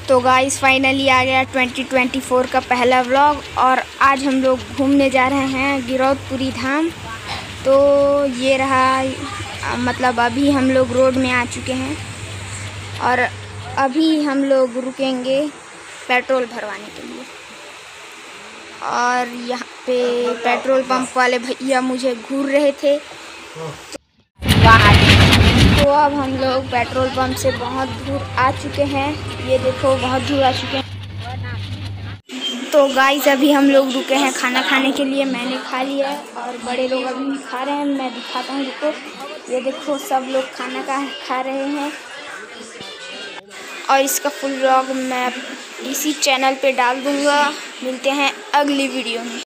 तो guys finally आ गया 2024 का पहला व्लॉग और आज हम लोग घूमने जा रहे हैं गिरौदपुरी धाम। तो ये रहा, मतलब अभी हम लोग रोड में आ चुके हैं और अभी हम लोग रुकेंगे पेट्रोल भरवाने के लिए। और यहाँ पे पेट्रोल पंप वाले भैया मुझे घूर रहे थे। तो अब हम लोग पेट्रोल पंप से बहुत दूर आ चुके हैं। ये देखो बहुत दूर आ चुके हैं। तो गाइस अभी हम लोग रुके हैं खाना खाने के लिए। मैंने खा लिया है और बड़े लोग अभी खा रहे हैं। मैं दिखाता हूँ, रुको। ये देखो सब लोग खाना खा रहे हैं और इसका फुल व्लॉग मैं इसी चैनल पे डाल दूँगा। मिलते हैं अगली वीडियो में।